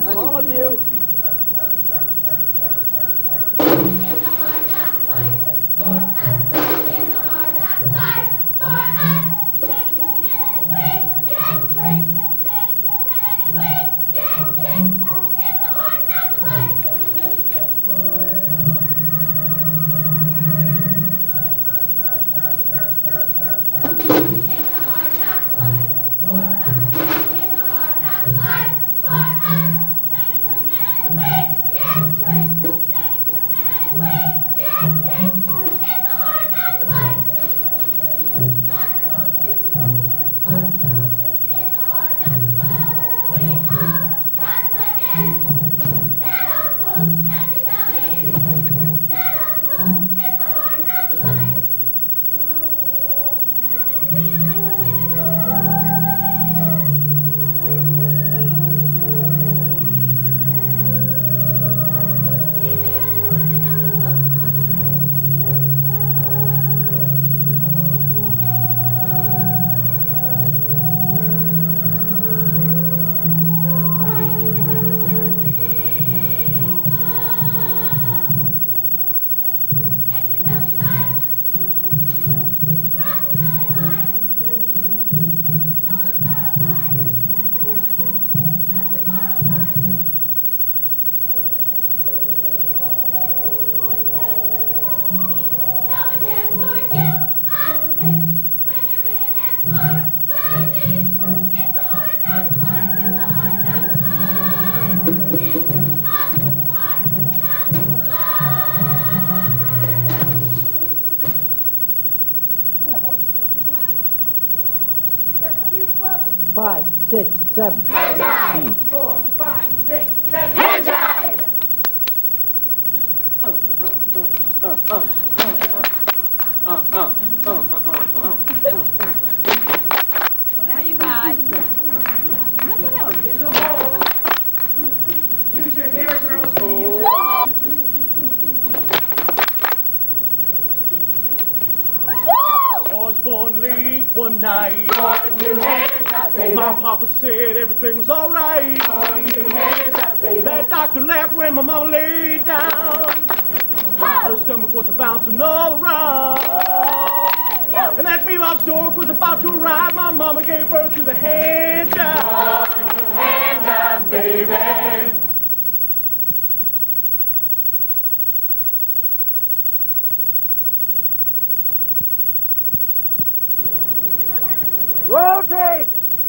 All of you. Five, six, seven. Hand jive! 4, 5, 6, 7. Hand jive! Well, now you guys. Nothing else. Use your hair, girls. I was born late one night. My papa said everything was all right. That doctor left when my mama laid down. Her stomach was a-bouncing all around. And that bebop stork was about to arrive. My mama gave birth to the hand job. Hand job, baby! Roll tape!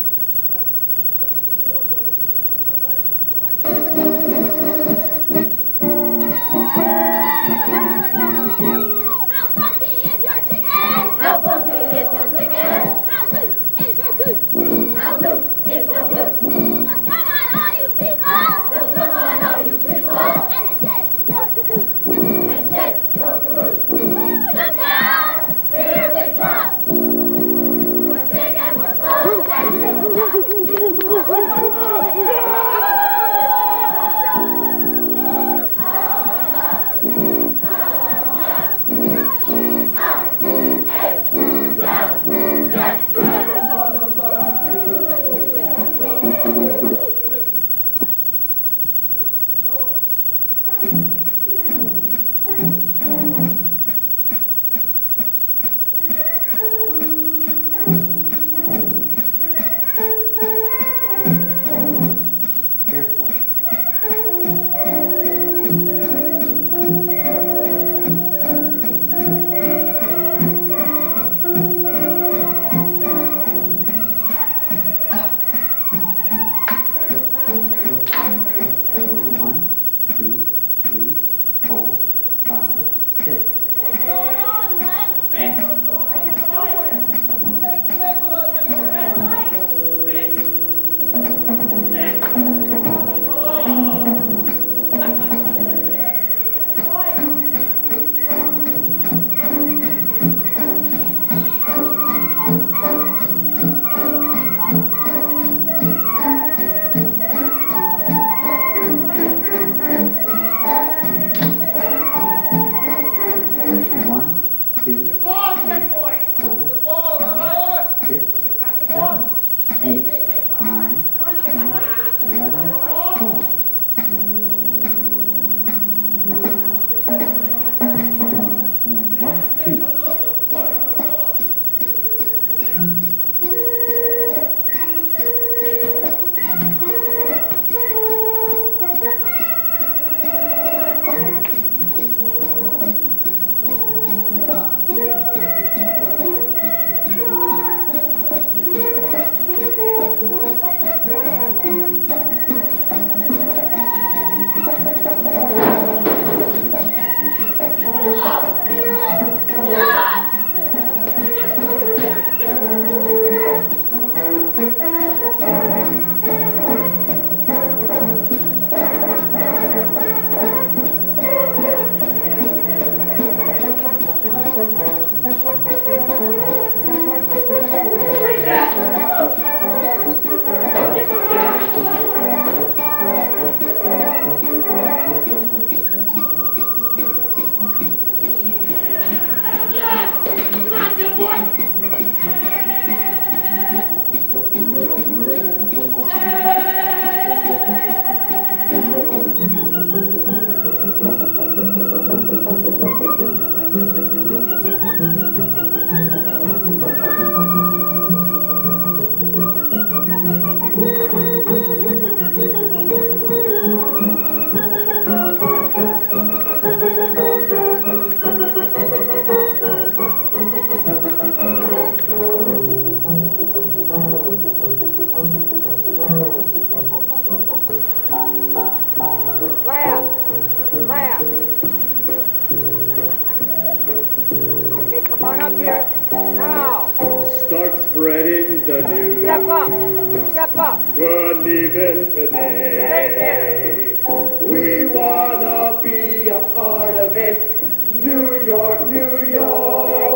How funky is your chicken? How funky is your chicken? How loose is your goose? How loose is your goose? So come on, all you people! So come on, all you people! And shake your caboose! And shake your caboose! Look out! Here we come! We're big and we're bold and Laugh. Laugh. Okay, come on up here. Now. Start spreading the news. Step up. Step up. We're leaving today. We wanna be a part of it. New York, New York.